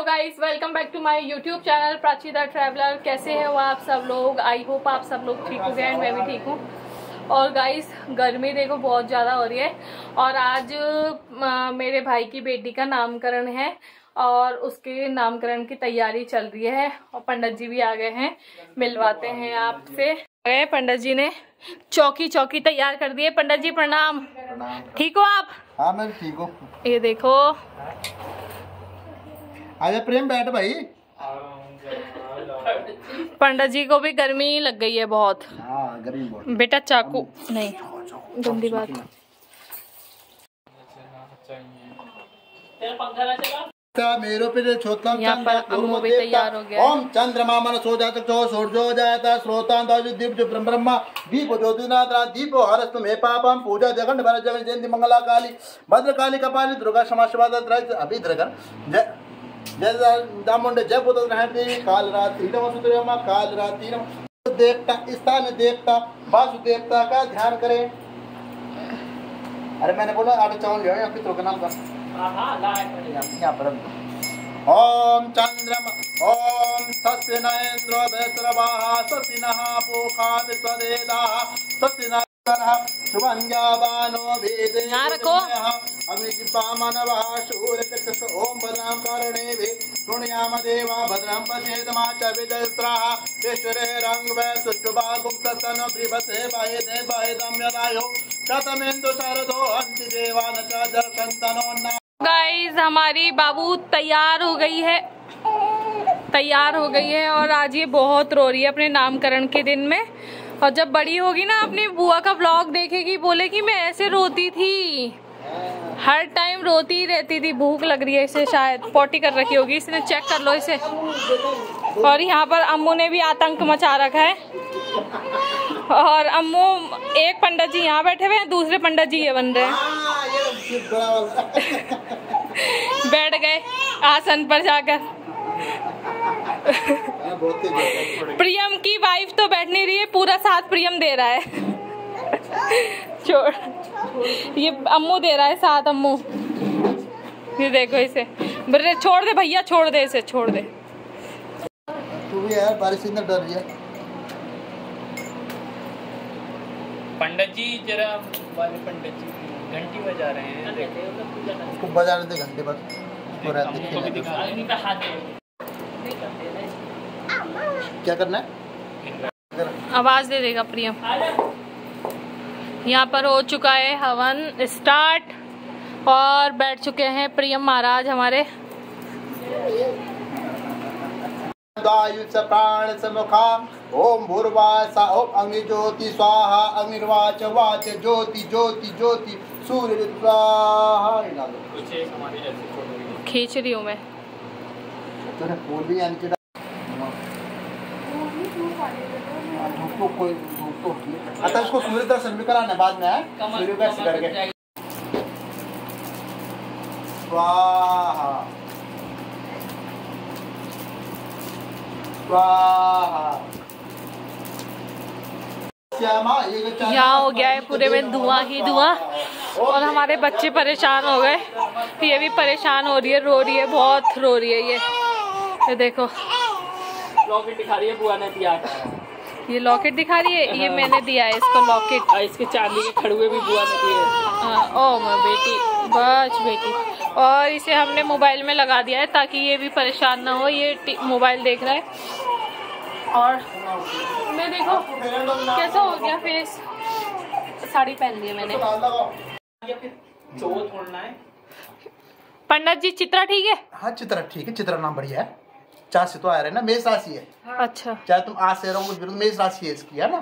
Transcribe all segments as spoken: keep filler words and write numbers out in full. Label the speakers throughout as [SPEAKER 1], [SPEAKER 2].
[SPEAKER 1] Guys, welcome back to my YouTube channel Prachi the traveller. कैसे हैं वो आप सब लोग? आई होप आप सब लोग ठीक हो गए एंड मैं भी ठीक हूँ। और गाइस, गर्मी देखो बहुत ज़्यादा हो रही है और आज आ, मेरे भाई की बेटी का नामकरण है और उसके नामकरण की तैयारी चल रही है और पंडित जी भी आ गए हैं। मिलवाते हैं आपसे। पंडित जी ने चौकी चौकी तैयार कर दी है। पंडित जी प्रणाम। ठीक हो आप?
[SPEAKER 2] हाँ मैं ठीक हूँ। ये
[SPEAKER 1] देखो,
[SPEAKER 2] आजा प्रेम, बैठ भाई।
[SPEAKER 1] पंडित जी को भी गर्मी लग गई है बहुत।
[SPEAKER 2] हाँ, गर्मी बहुत।
[SPEAKER 1] बेटा चाकू नहीं, गंदी बात।
[SPEAKER 2] मेरो पे छोटा
[SPEAKER 1] यहाँ पर अम्मू भी तैयार हो गया।
[SPEAKER 2] ओम चंद्रमा मन सो जाता तो सूर्यो जाता श्रोता दीप जो ब्रह्म ब्रह्मा दीप ज्योतिनाथ दीप हरस्तु मे पापम पूजा जगन भर जगन जयंती मंगला काली भद्र काली कपाली दुर्गा क्षमा शिवा अभी द्रगन जय जय दामुंडे जय बुद्ध रहती काल रात्रि नमः काल रात्रि नमः। देवता स्थान देवता वासुदेवता का ध्यान करें। अरे मैंने बोला आटे चावल ले या पितरों का नाम का यहाँ पर। ओम चंद्रमा ओम सत्य नरेन्द्रो वैश्रवाहा सत्य नहा पोखा विश्वदेदा सत्य नरः सुवंजावानो वेदे अग्निजिह्वामनवः शूरपितृ ओम भद्रां कर्णेभिः शृणुयाम देवा भद्रां पश्येदमा च विजयस्त्राः ईश्वरे रङ्गवै सुष्ठुभागुं सतन प्रिभसे बाहेदे बाहेदं यदायो शतमेन्दु शरदो अन्ति देवान च जरकन्तनो।
[SPEAKER 1] गाइस, हमारी बाबू तैयार हो गई है तैयार हो गई है और आज ये बहुत रो रही है अपने नामकरण के दिन में। और जब बड़ी होगी ना, अपनी बुआ का व्लॉग देखेगी, बोलेगी मैं ऐसे रोती थी, हर टाइम रोती ही रहती थी। भूख लग रही है इसे, शायद पोटी कर रखी होगी इसने, चेक कर लो इसे। और यहाँ पर अम्मू ने भी आतंक मचा रखा है। और अम्मू, एक पंडित जी यहाँ बैठे हुए हैं, दूसरे पंडित जी ये बन रहे हैं। बैठ गए आसन पर जाकर। प्रियम की वाइफ तो बैठ नहीं रही है, पूरा साथ प्रियम दे रहा है। छोड़, ये अम्मू दे रहा है साथ। अम्मू ये देखो इसे, बरे छोड़ दे भैया, छोड़ दे इसे, छोड़ दे।
[SPEAKER 2] तू भी यार बारिश से डर रही है।
[SPEAKER 3] पंडित जी जरा वाले पंडित जी घंटी बजा रहे हैं,
[SPEAKER 2] उसको बजाने दे घंटे पर। क्या करना है?
[SPEAKER 1] आवाज दे देगा प्रियम। यहाँ पर हो चुका है हवन स्टार्ट और बैठ चुके हैं प्रियम महाराज हमारे।
[SPEAKER 2] प्राण समुखा ओम भूर्वासा ओम अग्नि ज्योति स्वाहा अग्निर्वाच वाच ज्योति ज्योति ज्योति सूर्य स्वाहा।
[SPEAKER 1] खींच रही हूँ मैं।
[SPEAKER 2] तूने फूल भी यानी कोई तो अच्छा, इसको सूर्य दर्शन भी कराना बाद में है। सूर्य दर्शन करके स्वाहा
[SPEAKER 1] यहाँ हो गया है पूरे में धुआं ही धुआं। और हमारे बच्चे परेशान हो गए, ये भी परेशान हो रही है, रो रही है, बहुत रो रही है। ये ये देखो,
[SPEAKER 3] लॉकेट दिखा रही है बुआ ने दिया।
[SPEAKER 1] ये लॉकेट दिखा रही है, ये मैंने दिया है इसको लॉकेट।
[SPEAKER 3] इसके चांदी के खड़ुए भी बुआ ने दिए।
[SPEAKER 1] ओ मैं बेटी, बस बेटी। और इसे हमने मोबाइल में लगा दिया है ताकि ये भी परेशान ना हो। ये मोबाइल देख रहा है। और मैं देखो कैसा हो गया फेस। साड़ी पहन ली है मैंने। पंडित जी चित्रा ठीक है?
[SPEAKER 2] हाँ चित्रा ठीक है। चित्रा नाम बढ़िया है। चार से तो आ रहे ना, मेष राशि है।
[SPEAKER 1] अच्छा, चाहे
[SPEAKER 2] तुम आज से रहो, मेष राशि है इसकी, है ना?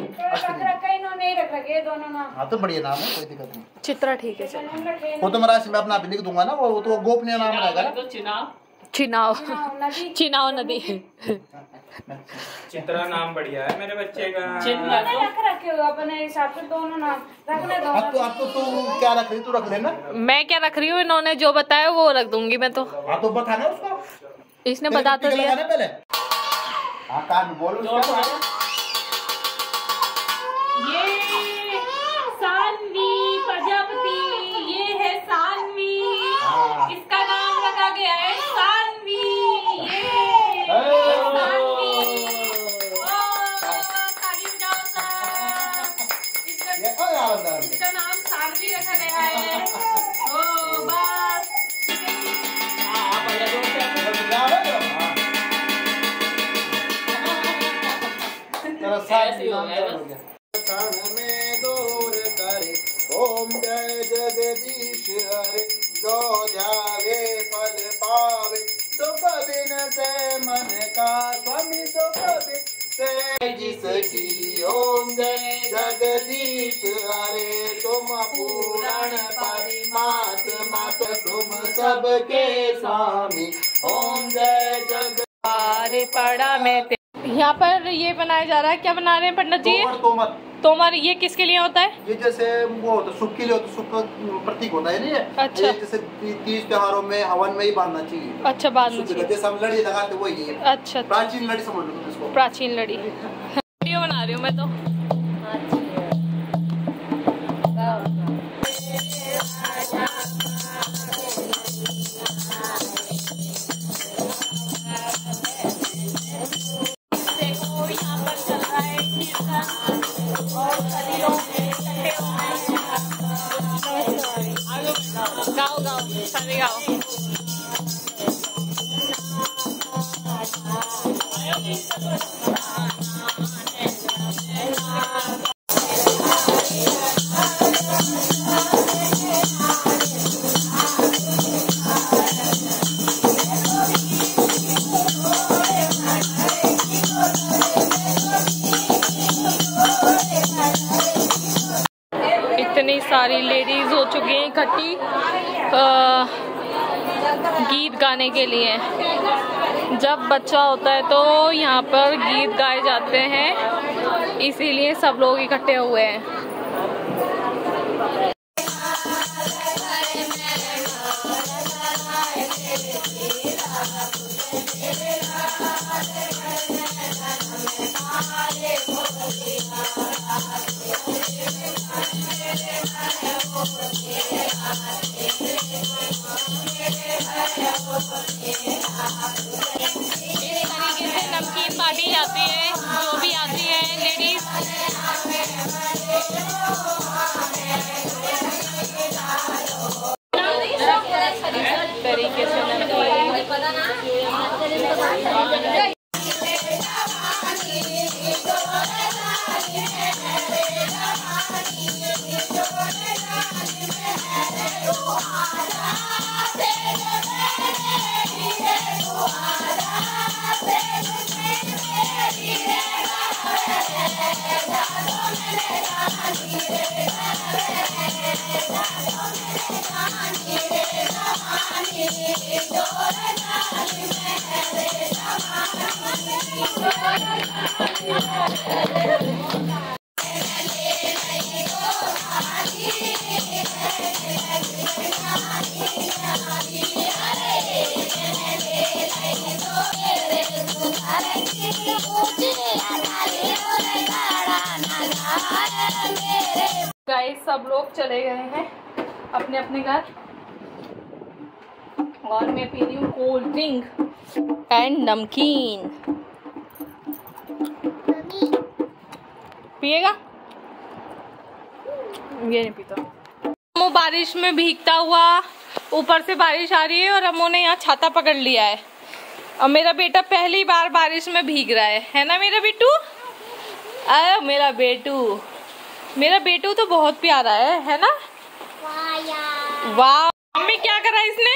[SPEAKER 2] हाँ तो बढ़िया नाम है, कोई दिक्कत नहीं।
[SPEAKER 1] चित्रा ठीक है, चलो।
[SPEAKER 2] वो तो मैं राशि में अपना भी लिख दूंगा ना, वो तो गोपनीय नाम रहेगा।
[SPEAKER 1] चिनाव चिनाव नदी।
[SPEAKER 3] चित्रा नाम बढ़िया है मेरे बच्चे का।
[SPEAKER 4] रख रखे हो अपने हिसाब से, दोनों नाम रखने दो।
[SPEAKER 2] अब तो अब तो तू क्या रख रही, तू रख लेना।
[SPEAKER 1] मैं क्या रख रही हूँ, इन्होंने जो बताया वो रख दूंगी मैं तो।
[SPEAKER 2] हाँ तो बता ना उसको,
[SPEAKER 1] इसने बता तो दिया
[SPEAKER 2] पहले। हाँ कान में बोलो उसका।
[SPEAKER 1] ये सानवी प्रजापति, ये है सानवी, इसका नाम रखा गया है सानवी।
[SPEAKER 2] प्रसाद में दूर करे ओम जय जगदीश हरे जो ध्यावे फल पावे दुख बिन से मन का स्वामी दुख बिन से जिसकी ओम जय जगदीश हरे तुम पूर्ण परमात्मा तुम सबके स्वामी ओम जय जग
[SPEAKER 1] अरे पड़ा में यहाँ पर ये बनाया जा रहा है। क्या बना रहे हैं पंडित जी?
[SPEAKER 2] तोमर, तोमर
[SPEAKER 1] तोमर ये किसके लिए होता है?
[SPEAKER 2] ये जैसे वो होता है सुख के लिए होता है, सुख का प्रतीक होता है नहीं है?
[SPEAKER 1] अच्छा।
[SPEAKER 2] ये जैसे तीज त्योहारों में हवन में ही बांधना चाहिए।
[SPEAKER 1] अच्छा बांधना चाहिए।
[SPEAKER 2] जैसे हम लड़ी लगाते वही है।
[SPEAKER 1] अच्छा
[SPEAKER 2] प्राचीन लड़ी समझ लो इसको।
[SPEAKER 1] प्राचीन लड़ी वीडियो बना रही हूँ मैं तो। गाओ गाओ सारे गाओ। इतनी सारी लेडीज हो चुकी हैं इकट्ठी गीत गाने के लिए। जब बच्चा होता है तो यहाँ पर गीत गाए जाते हैं, इसीलिए सब लोग इकट्ठे हुए हैं। नमकीन बांटी जाती है, जो भी आती है लेडीज। तरीके से गाइस सब लोग चले गए हैं अपने अपने घर और मैं पी रही हूँ कोल्ड ड्रिंक एंड नमकीन। पिएगा? ये नहीं पीता। अम्मू बारिश में भीगता हुआ, ऊपर से बारिश आ रही है और अम्मू ने यहाँ छाता पकड़ लिया है और मेरा बेटा पहली बार बारिश में भीग रहा है, है ना मेरा बेटू? अरे मेरा बेटू, मेरा बेटू तो बहुत प्यारा है, है ना? वाह मम्मी क्या करा इसने?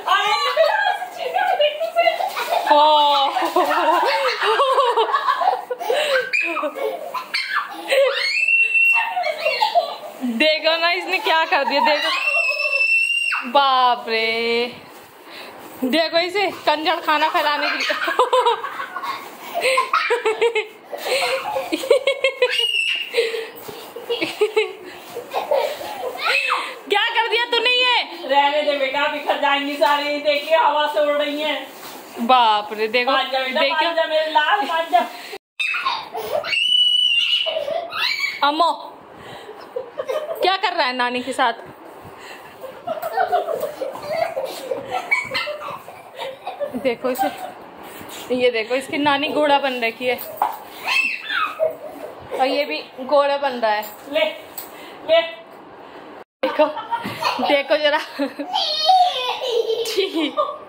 [SPEAKER 1] देखो ना इसने क्या कर दिया, देखो बाप रे, देखो इसे कंजर खाना फैलाने के लिए। क्या कर दिया तूने? ये
[SPEAKER 3] रहने दे बेटा, बिखर जाएंगी सारी, देखिए हवा से उड़ रही हैं।
[SPEAKER 1] बाप रे देखो देखो
[SPEAKER 3] मेरे लाल पांजा।
[SPEAKER 1] अम्मो क्या कर रहा है नानी के साथ? देखो इसे, ये देखो इसकी नानी घोड़ा बन रखी है और ये भी घोड़ा बन रहा है।
[SPEAKER 3] ले ले
[SPEAKER 1] देखो देखो जरा।